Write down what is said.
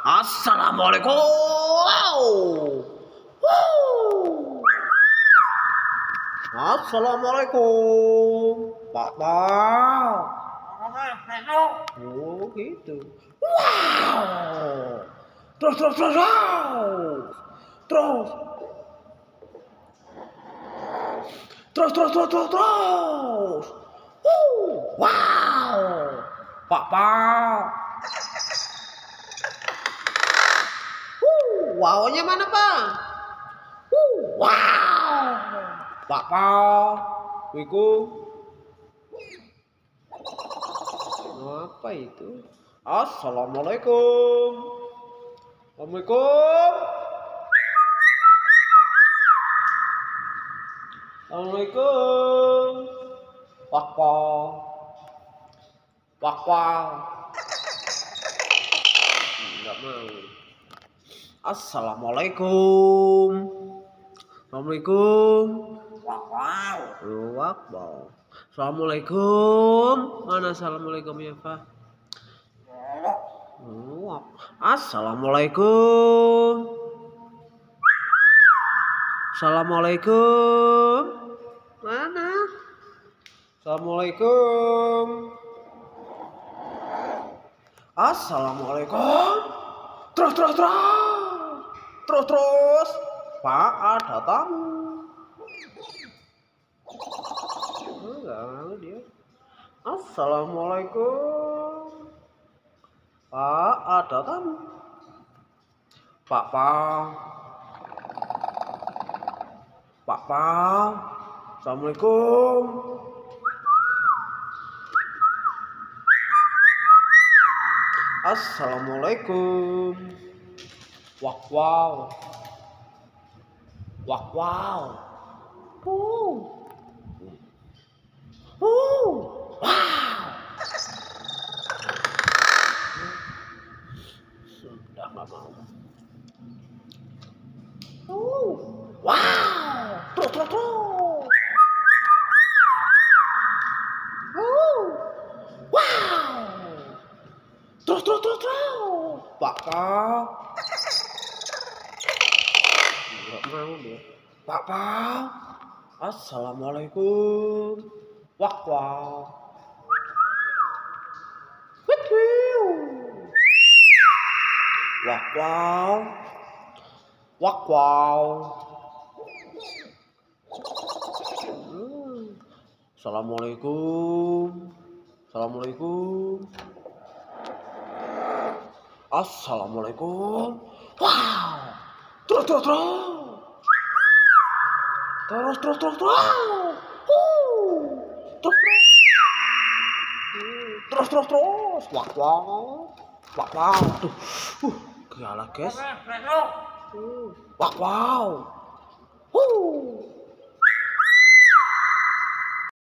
Assalamualaikum. Assalamualaikum, Papa. Oh gitu. Wow. Terus. Wow. Papa. Wow-nya mana, Pak? Wow. Papa. Assalamualaikum. Apa itu? Assalamualaikum. Assalamualaikum. Assalamualaikum. Papa. Enggak mau. Assalamualaikum. Assalamualaikum. Wow. Assalamualaikum. Mana assalamualaikum ya, Pak? Assalamualaikum. Assalamualaikum. Mana? Assalamualaikum. Assalamualaikum. Terus. Pak, ada tamu. Enggak mau dia. Assalamualaikum. Pak, ada tamu. Papa. Assalamualaikum. Assalamualaikum. Wow. Wow. Sudah nggak mau. Wow. Terus. Wow. Terus. Papa. Nggak mau dia. Papa. Assalamualaikum. Wow. Assalamualaikum. Wow. Terus. Wow. Tuh. Gila, guys. Wow.